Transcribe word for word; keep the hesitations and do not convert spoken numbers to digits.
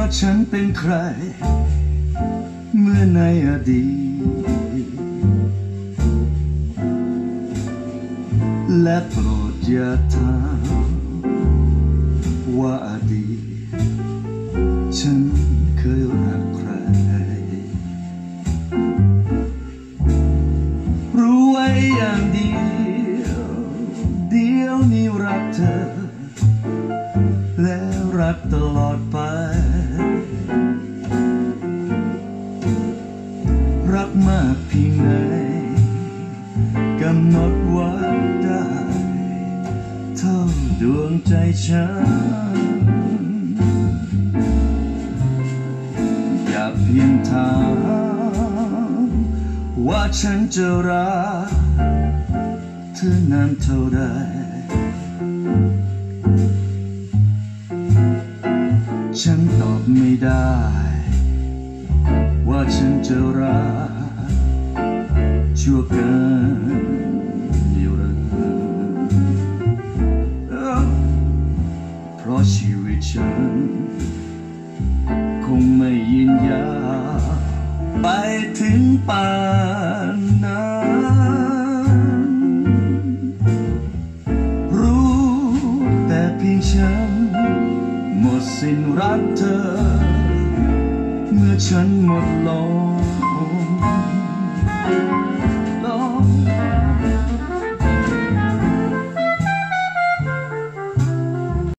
ว่าฉันเป็นใครเมื่อในอดีตและโปรดอย่าถามว่าอดีตฉันเคยรักใครรู้ไว้อย่างเดียวเดียวนี้รักเธอแล้วรักตลอดไปรักมากเพียงไหนกำหนดไว้ได้เท่าดวงใจฉันอย่าเพียงถามว่าฉันจะรักเธอนานเท่าใดฉันตอบไม่ได้ว่าฉันจะรักชั่วกันนิรันดร์เพราะชีวิตฉันคงไม่ยืนยาวไปถึงป่านนั้นรู้แต่เพียงฉันหมดสิ้นรักเธอเมื่อฉันหมดลม